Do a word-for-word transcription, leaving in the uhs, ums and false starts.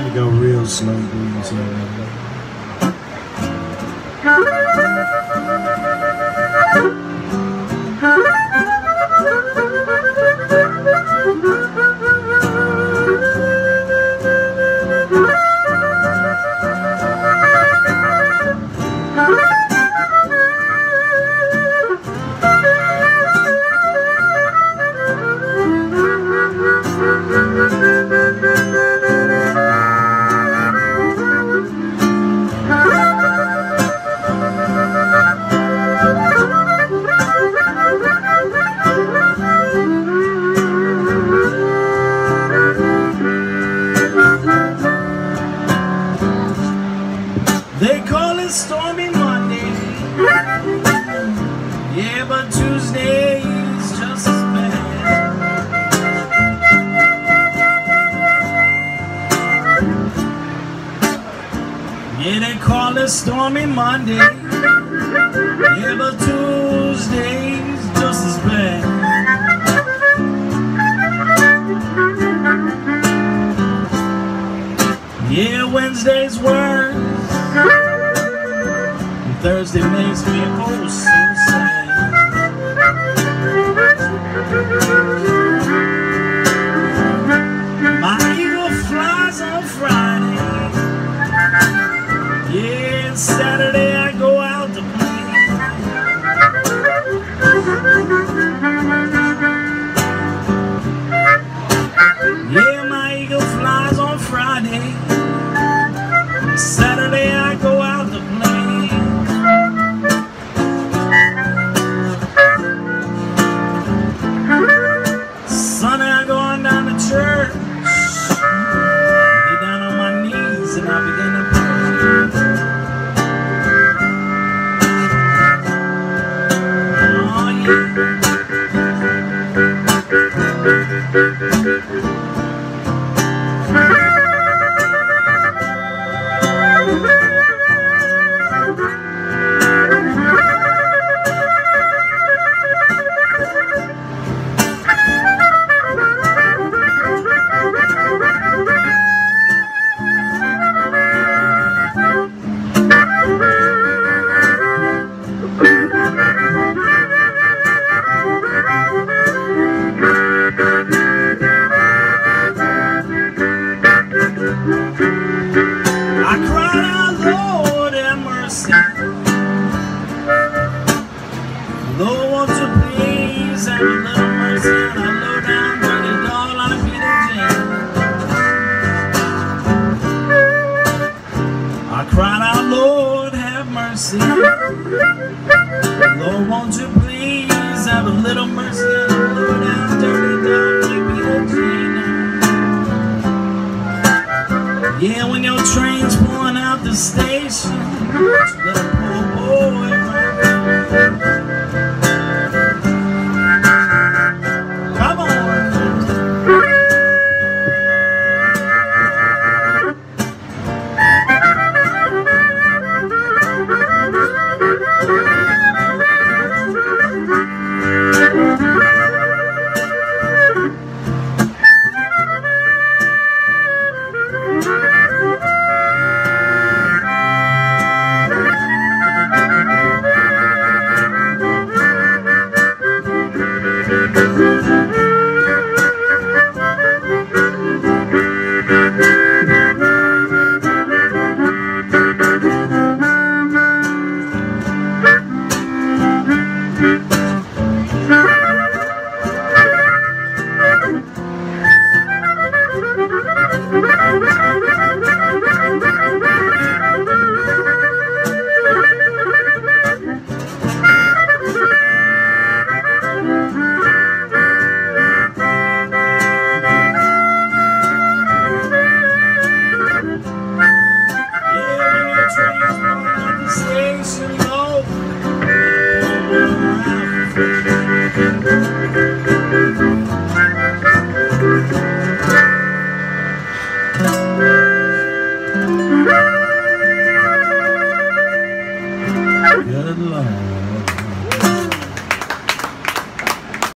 to go real slow blues here. They call it Stormy Monday, yeah, but Tuesday is just as bad. Yeah, they call it Stormy Monday, yeah, but Tuesday is just as bad. Yeah, Wednesday's worse, and Thursday makes me oh so sad. My eagle flies on Friday, yeah, and Saturday I go out to play. Yeah, my eagle flies on Friday, Saturday I go out to play. Sunday I go on down to church, get down on my knees and I begin to pray. Oh I cried out, Lord have mercy, Lord won't you please have a little mercy on a low down dirty dog like Peter James. I cried out, Lord have mercy, Lord won't you